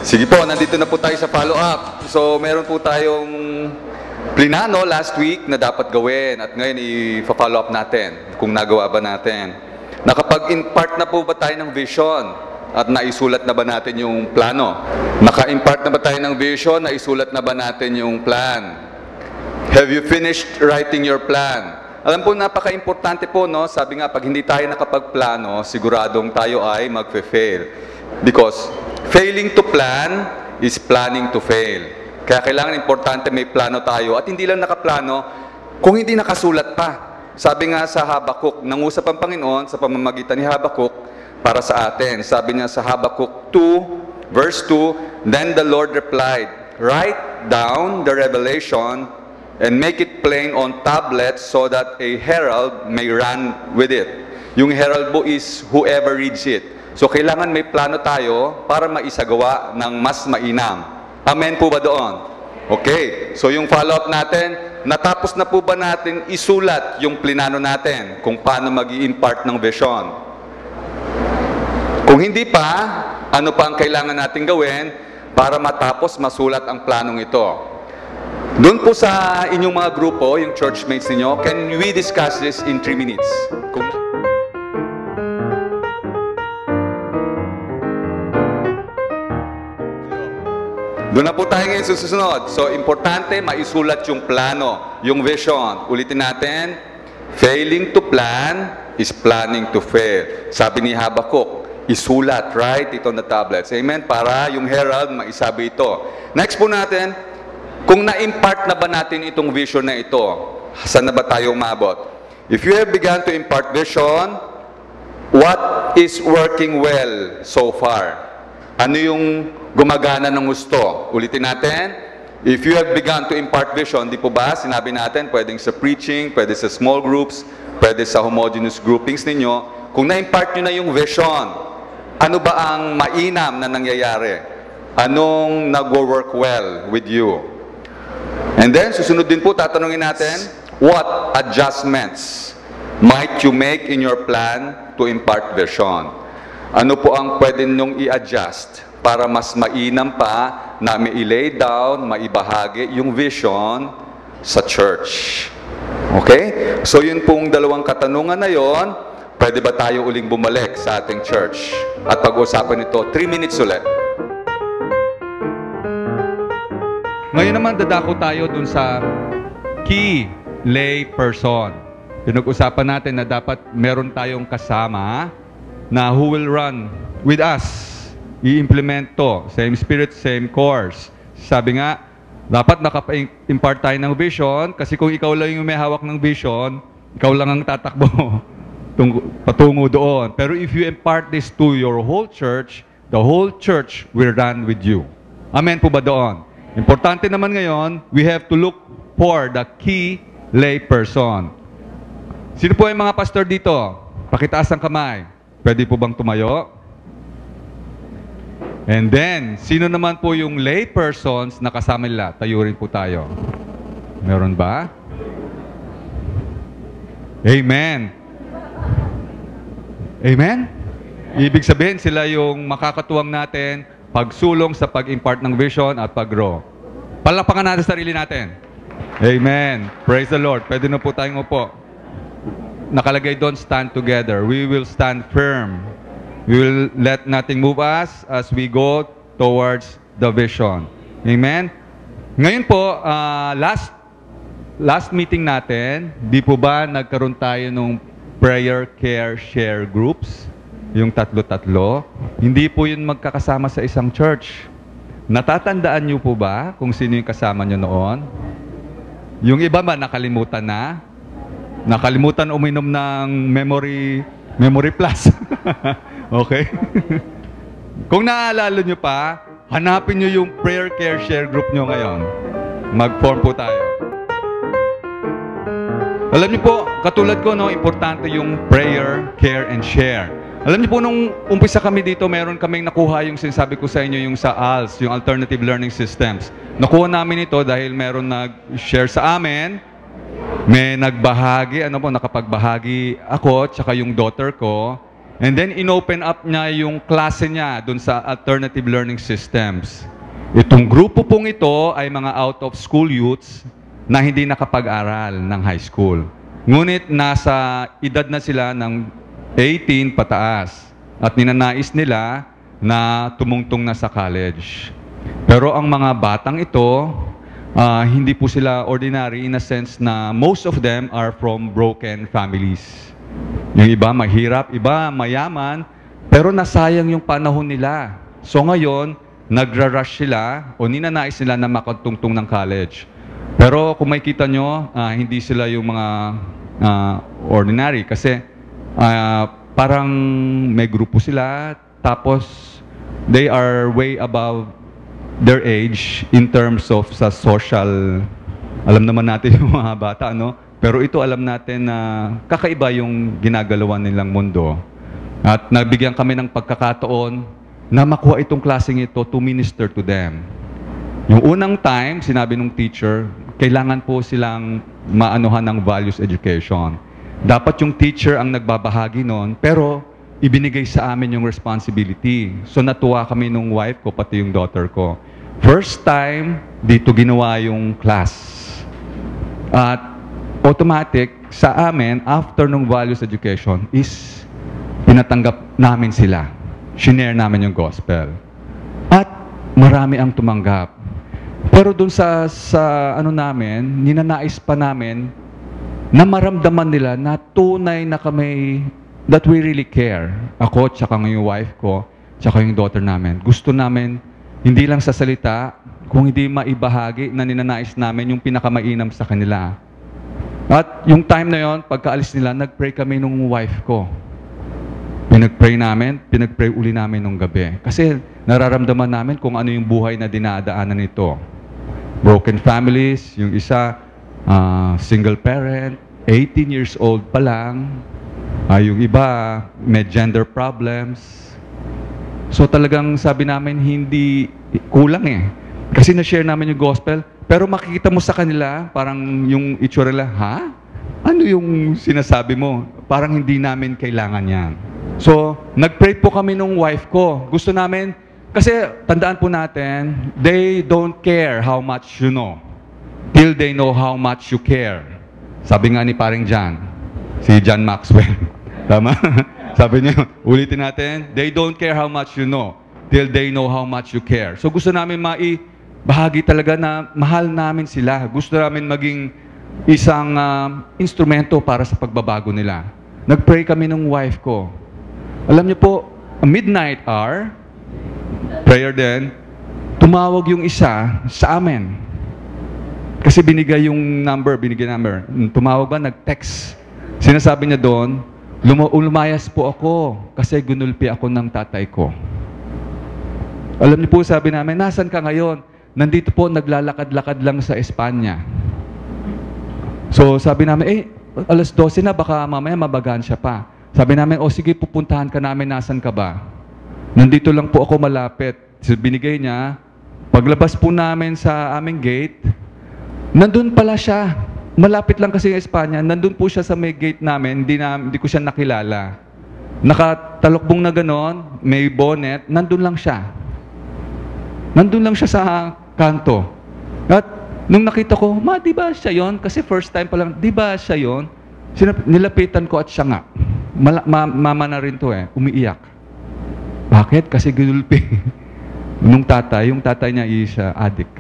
Sige po, nandito na po tayo sa follow-up. So, meron po tayong plinano last week na dapat gawin at ngayon i-follow up natin kung nagawa ba natin. Nakapag-impart na po ba tayo ng vision at naisulat na ba natin yung plano? Naka-impart na ba tayo ng vision, naisulat na ba natin yung plan? Have you finished writing your plan? Alam po, napaka-importante po, no? Sabi nga, pag hindi tayo nakapagplano, siguradong tayo ay magfe-fail. Because failing to plan is planning to fail. Kaya kailangan importante may plano tayo. At hindi lang nakaplano, kung hindi nakasulat pa. Sabi nga sa Habakuk, nangusap ang Panginoon sa pamamagitan ni Habakuk para sa atin. Sabi niya sa Habakuk 2, verse 2, Then the Lord replied, Write down the revelation and make it plain on tablets so that a herald may run with it. Yung herald po is whoever reads it. So, kailangan may plano tayo para maisagawa ng mas mainam. Amen po ba doon? Okay. So, yung follow-up natin, natapos na po ba natin isulat yung plinano natin kung paano mag-i-impart ng vision? Kung hindi pa, ano pa ang kailangan natin gawin para matapos masulat ang planong ito? Doon po sa inyong mga grupo, yung churchmates ninyo, can we discuss this in 3 minutes? Doon na po tayo ngayon susunod. So, importante, maisulat yung plano, yung vision. Ulitin natin, failing to plan is planning to fail. Sabi ni Habakuk, isulat, write it on the tablets. Amen? Para yung herald maisabi ito. Next po natin, kung na-impart na ba natin itong vision na ito, saan na ba tayo umabot? If you have begun to impart vision, what is working well so far? Ano yung gumagana ng gusto? Ulitin natin. If you have begun to impart vision, di po ba, sinabi natin, pwedeng sa preaching, pwede sa small groups, pwede sa homogeneous groupings ninyo. Kung na-impart nyo na yung vision, ano ba ang mainam na nangyayari? Anong nag-work well with you? And then, susunod din po, tatanungin natin, what adjustments might you make in your plan to impart vision? Ano po ang pwede nyong i-adjust para mas mainam pa na mai-lay down, maibahagi yung vision sa church? Okay? So, yun pong dalawang katanungan na yon. Pwede ba tayo uling bumalik sa ating church? At pag-usapan ito, 3 minutes ulit. Ngayon naman, dadako tayo dun sa key lay person. Pinag-usapan natin na dapat meron tayong kasama na who will run with us. I-implement to. Same spirit, same course. Sabi nga, dapat nakapa-impart tayo ng vision kasi kung ikaw lang yung may hawak ng vision, ikaw lang ang tatakbo patungo doon. Pero if you impart this to your whole church, the whole church will run with you. Amen po ba doon? Importante naman ngayon, we have to look for the key lay person. Sino po yung mga pastor dito? Pakitaas ang kamay. Pwede po bang tumayo? And then, sino naman po yung lay persons na kasama nila? Tayo rin po tayo. Meron ba? Amen. Amen? Ibig sabihin, sila yung makakatuwang natin pagsulong sa pag-impart ng vision at pag-grow. Palakpakan natin sarili natin. Amen. Praise the Lord. Pwede na po tayong upo. Nakalagay doon, stand together. We will stand firm. We will let nothing move us as we go towards the vision. Amen. Ngayon po, last meeting natin, di po ba nagkaroon tayo ng prayer, care, share groups? Yung tatlo-tatlo, hindi po yun magkakasama sa isang church. Natatandaan niyo po ba kung sino yung kasama niyo noon? Yung iba ba nakalimutan na? Nakalimutan uminom ng memory plus. Okay? Kung naaalala niyo pa, hanapin niyo yung prayer, care, share group niyo ngayon. Mag-form po tayo. Alam niyo po, katulad ko, no, importante yung prayer, care, and share. Alam niyo po, nung umpisa kami dito, meron kaming nakuha yung sinasabi ko sa inyo, yung sa ALS, yung Alternative Learning Systems. Nakuha namin ito dahil meron nag-share sa amin, may nagbahagi, ano po, nakapagbahagi ako, tsaka yung daughter ko, And then, inopen up niya yung klase niya dun sa alternative learning systems. Itong grupo pong ito ay mga out-of-school youths na hindi nakapag-aral ng high school. Ngunit nasa edad na sila ng 18 pataas at ninanais nila na tumungtong na sa college. Pero ang mga batang ito, hindi po sila ordinary in a sense na most of them are from broken families. Yung iba mahirap, iba mayaman, pero nasayang yung panahon nila. So ngayon, nagra-rush sila o ninanais nila na makatungtong ng college. Pero kung makikita nyo, hindi sila yung mga ordinary kasi parang may grupo sila, tapos they are way above their age in terms of sa social. Alam naman natin yung mga bata, no? Pero ito alam natin na kakaiba yung ginagalawan nilang mundo. At nabigyan kami ng pagkakataon na makuha itong klaseng ito to minister to them. Yung unang time, sinabi ng teacher, kailangan po silang maanuhan ng values education. Dapat yung teacher ang nagbabahagi noon, pero ibinigay sa amin yung responsibility. So natuwa kami nung wife ko, pati yung daughter ko. First time, dito ginawa yung class. At automatic, sa amin, after nung values education, is pinatanggap namin sila. Shinare namin yung gospel. At marami ang tumanggap. Pero dun sa ano namin, ninanais pa namin na maramdaman nila na tunay na kami, that we really care. Ako, tsaka yung wife ko, tsaka yung daughter namin. Gusto namin, hindi lang sa salita, kung hindi maibahagi na ninanais namin yung pinakamainam sa kanila. At yung time na yon, pagkaalis nila, nag-pray kami nung wife ko. Pinag-pray namin, pinag-pray uli namin nung gabi. Kasi nararamdaman namin kung ano yung buhay na dinadaanan nito. Broken families, yung isa, single parent, 18 years old pa lang. Yung iba, may gender problems. So talagang sabi namin, hindi kulang eh. Kasi na-share namin yung gospel, pero makikita mo sa kanila, parang yung itsura nila, ha? Ano yung sinasabi mo? Parang hindi namin kailangan yan. So, nag-pray po kami nung wife ko. Gusto namin, kasi tandaan po natin, they don't care how much you know, till they know how much you care. Sabi nga ni paring John, si John Maxwell. Tama? Sabi niya, ulitin natin, they don't care how much you know, till they know how much you care. So gusto namin bahagi talaga na mahal namin sila. Gusto namin maging isang instrumento para sa pagbabago nila. Nag-pray kami ng wife ko. Alam niyo po, midnight hour, prayer din, tumawag yung isa sa amin. Kasi binigay number. Tumawag ba? Nag-text. Sinasabi niya doon, lumayas po ako kasi ginulpi ako ng tatay ko. Alam niyo po, sabi namin, nasan ka ngayon? Nandito po, naglalakad-lakad lang sa Espanya. So, sabi namin, alas 12 na, baka mamaya mabagaan siya pa. Sabi namin, sige, pupuntahan ka namin, nasan ka ba? Nandito lang po ako malapit. So, binigay niya. Paglabas po namin sa aming gate, nandun pala siya. Malapit lang kasi yung Espanya. Nandun po siya sa may gate namin, hindi ko siya nakilala. Nakatalokbong na ganon, may bonnet, nandun lang siya. Nandun lang siya sa kanto. At nung nakita ko, di ba siya yon? Kasi first time pa lang, di ba siya yon? Nilapitan ko at siya nga. Mama na rin to umiiyak. Bakit? Kasi ginulpi. Yung tatay niya is addict.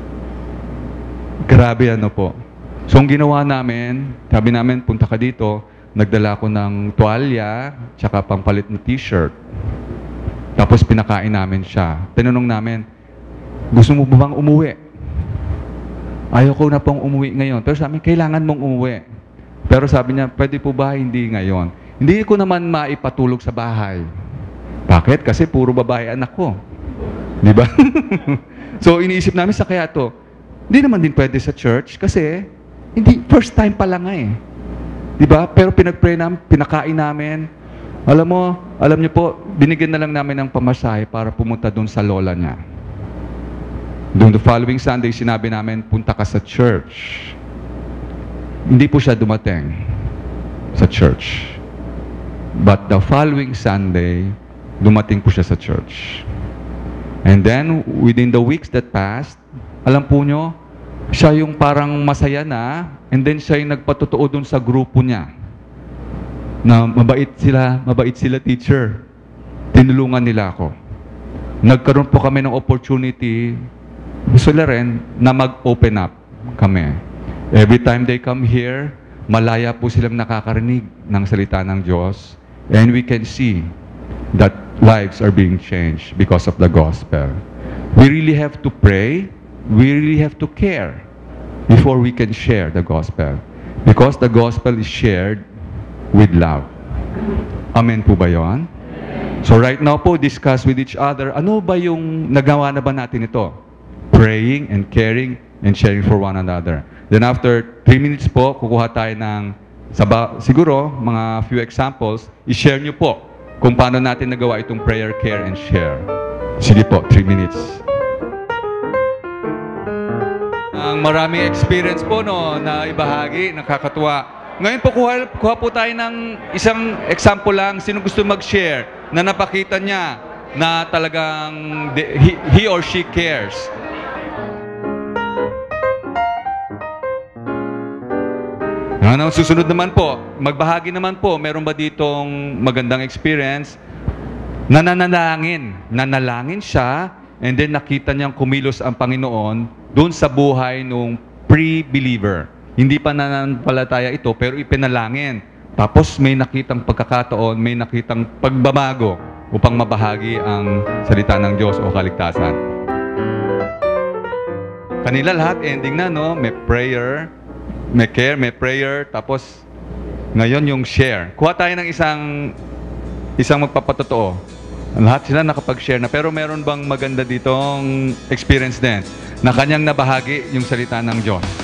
Grabe po. So ang ginawa namin, sabi namin, punta ka dito, nagdala ko ng tuwalya, tsaka pampalit na t-shirt. Tapos pinakain namin siya. Tinanong namin, gusto mo ba bang umuwi? Ayaw ko na pong umuwi ngayon. Pero sabi, kailangan mong umuwi. Pero sabi niya, pwede po ba hindi ngayon? Hindi ko naman maipatulog sa bahay. Bakit? Kasi puro babae anak ko. Di ba? So iniisip namin sa kaya to, hindi naman din pwede sa church kasi hindi, first time pa lang Di ba? Pero pinag-pray namin, pinakain namin. Alam niyo po, binigyan na lang namin ng pamasahe para pumunta doon sa lola niya. Doon the following Sunday, sinabi namin, punta ka sa church. Hindi po siya dumating sa church. But the following Sunday, dumating po siya sa church. And then, within the weeks that passed, alam po nyo, siya yung parang masaya na, and then siya yung nagpatotoo dun sa grupo niya. Na mabait sila teacher. Tinulungan nila ako. Nagkaroon po kami ng opportunity, gusto nila rin, na mag-open up kami. Every time they come here, malaya po silang nakakarinig ng salita ng Diyos. And we can see that lives are being changed because of the gospel. We really have to pray. We really have to care before we can share the gospel. Because the gospel is shared with love. Amen po ba yun? So right now po, discuss with each other, ano ba yung nagawa na ba natin ito? Praying and caring and sharing for one another. Then after 3 minutes po, kukuha tayo ng, siguro, mga few examples, i-share nyo po kung paano natin nagawa itong prayer, care, and share. Sige po, 3 minutes. Ang maraming experience po no, na ibahagi, nakakatuwa. Ngayon po, kuha po tayo ng isang example lang. Sino gusto mag-share na napakita niya na talagang he or she cares? Ano, susunod naman po, magbahagi naman po, meron ba ditong magandang experience na nanalangin siya, and then nakita niyang kumilos ang Panginoon doon sa buhay nung pre-believer. Hindi pa nananampalataya ito, pero ipinalangin. Tapos may nakitang pagkakataon, may nakitang pagbabago upang mabahagi ang salita ng Diyos o kaligtasan. Kanila lahat, ending na, no? May prayer, may care, may prayer, tapos ngayon yung share. Kuha tayo ng isang magpapatotoo. Lahat sila nakapag-share na, pero meron bang maganda ditong experience din na kanyang nabahagi yung salita ng Diyos?